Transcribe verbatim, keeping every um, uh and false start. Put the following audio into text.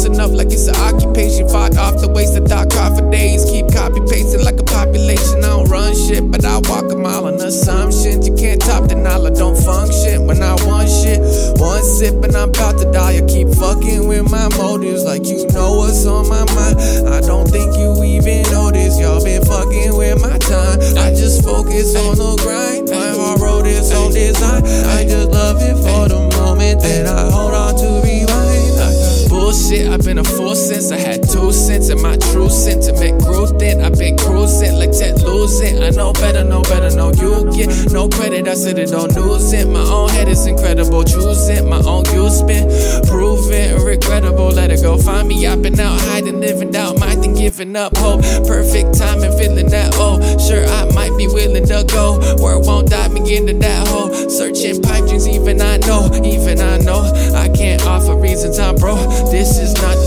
close enough like it's an occupation. Fought off the waste of thought, cry for days. Keep copy pasting like a population. I don't run shit, but I walk a mile on assumptions. You can't top the knowledge, don't function when I want shit. One sip and I'm about to die. You keep fucking with my motives like you know what's on my mind. I don't think you even notice. Y'all been fucking with my time. I just focus on the grind. My heart wrote its own design. I just love it for the moment that I hold on to rewind. Bullshit, I've been a fool since I had two cents. And my true sentiment grew thin. I've been cruising like Ted losing. I know better, know better, know you get no credit. I said it on news it. My own head is incredible. Choose it, my own use been proven regrettable. Let it go, find me. I've been out hiding, living out, mind and giving up hope. Perfect time and feeling that oh, sure I might be willing to go. Word won't dive me into that hole. Searching pipe dreams, even I know, even I know I can't offer reasons I'm broke. This is not